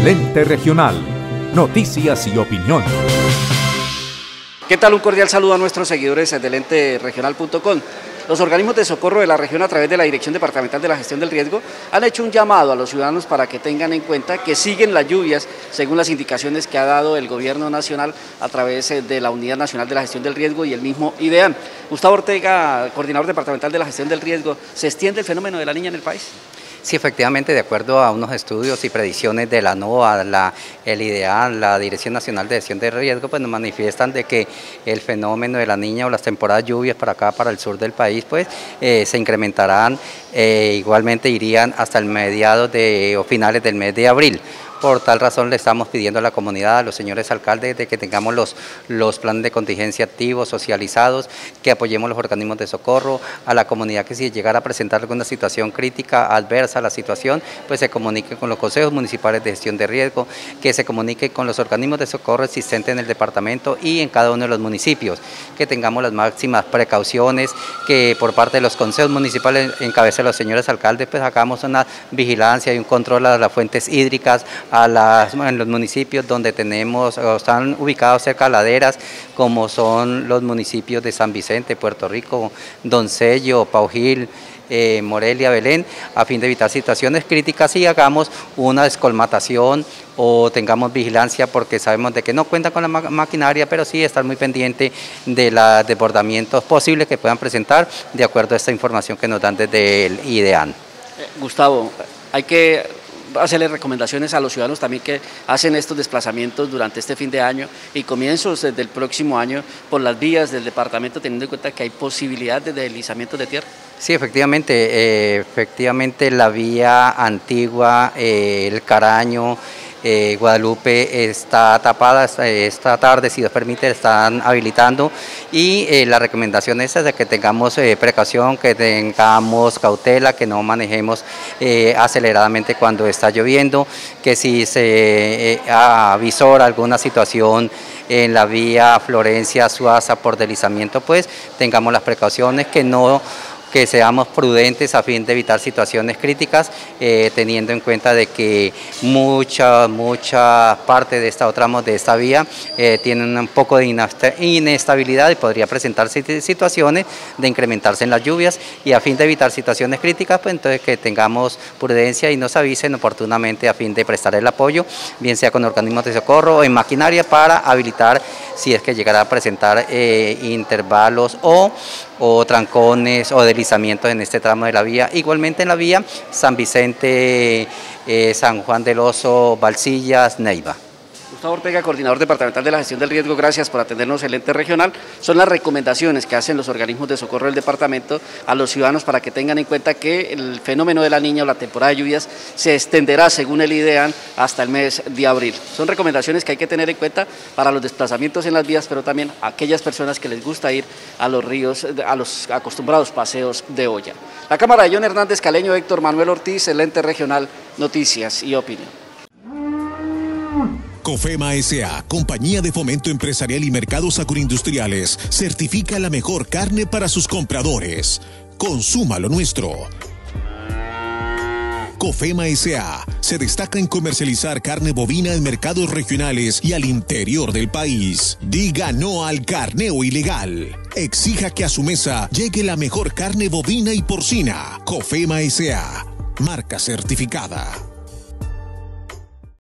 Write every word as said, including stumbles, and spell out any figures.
El Ente Regional. Noticias y opinión. ¿Qué tal? Un cordial saludo a nuestros seguidores del ente regional punto com. Los organismos de socorro de la región, a través de la Dirección Departamental de la Gestión del Riesgo, han hecho un llamado a los ciudadanos para que tengan en cuenta que siguen las lluvias según las indicaciones que ha dado el Gobierno Nacional a través de la Unidad Nacional de la Gestión del Riesgo y el mismo IDEAN. Gustavo Ortega, coordinador departamental de la Gestión del Riesgo, ¿se extiende el fenómeno de la niña en el país? Sí, efectivamente, de acuerdo a unos estudios y predicciones de la NOAA, la, el IDEAN, la Dirección Nacional de Gestión de Riesgo, pues nos manifiestan de que el fenómeno de la niña o las temporadas de lluvias para acá, para el sur del país, pues eh, se incrementarán, eh, igualmente irían hasta el mediados de, o finales del mes de abril. Por tal razón le estamos pidiendo a la comunidad, a los señores alcaldes, de que tengamos los, los planes de contingencia activos, socializados, que apoyemos los organismos de socorro, a la comunidad que si llegara a presentar alguna situación crítica, adversa a la situación, pues se comunique con los consejos municipales de gestión de riesgo, que se comunique con los organismos de socorro existentes en el departamento y en cada uno de los municipios, que tengamos las máximas precauciones, que por parte de los consejos municipales, en cabeza de los señores alcaldes, pues hagamos una vigilancia y un control a las fuentes hídricas, a las, en los municipios donde tenemos, o están ubicados cerca de laderas, como son los municipios de San Vicente, Puerto Rico, Doncello, Paujil, eh, Morelia, Belén, a fin de evitar situaciones críticas y hagamos una descolmatación o tengamos vigilancia, porque sabemos de que no cuentan con la maquinaria, pero sí estar muy pendiente de los desbordamientos posibles que puedan presentar de acuerdo a esta información que nos dan desde el IDEAN. Eh, Gustavo, hay que hacerle recomendaciones a los ciudadanos también que hacen estos desplazamientos durante este fin de año y comienzos desde el próximo año por las vías del departamento, teniendo en cuenta que hay posibilidad de deslizamientos de tierra. Sí, efectivamente, eh, efectivamente la vía antigua, eh, el Caraño, Eh, Guadalupe está tapada, esta tarde, si Dios permite, están habilitando y eh, la recomendación es de que tengamos eh, precaución, que tengamos cautela, que no manejemos eh, aceleradamente cuando está lloviendo, que si se eh, avisora alguna situación en la vía Florencia-Suaza por deslizamiento, pues tengamos las precauciones, que no que seamos prudentes a fin de evitar situaciones críticas, eh, teniendo en cuenta de que mucha, mucha parte de esta tramos de esta vía eh, tienen un poco de inestabilidad y podría presentarse situaciones de incrementarse en las lluvias, y a fin de evitar situaciones críticas, pues entonces que tengamos prudencia y nos avisen oportunamente a fin de prestar el apoyo, bien sea con organismos de socorro o en maquinaria, para habilitar si es que llegará a presentar eh, intervalos o, o trancones o deslizamientos en este tramo de la vía. Igualmente en la vía San Vicente, eh, San Juan del Oso, Balsillas, Neiva. Gustavo Ortega, coordinador departamental de la Gestión del Riesgo, gracias por atendernos el ente regional. Son las recomendaciones que hacen los organismos de socorro del departamento a los ciudadanos para que tengan en cuenta que el fenómeno de la niña o la temporada de lluvias se extenderá, según el IDEAN, hasta el mes de abril. Son recomendaciones que hay que tener en cuenta para los desplazamientos en las vías, pero también a aquellas personas que les gusta ir a los ríos, a los acostumbrados paseos de olla. La cámara de John Hernández Caleño, Héctor Manuel Ortiz, el ente regional, noticias y opinión. COFEMA S A, Compañía de Fomento Empresarial y Mercados Agroindustriales, certifica la mejor carne para sus compradores. Consuma lo nuestro. COFEMA S A se destaca en comercializar carne bovina en mercados regionales y al interior del país. Diga no al carneo ilegal. Exija que a su mesa llegue la mejor carne bovina y porcina. COFEMA S A, marca certificada.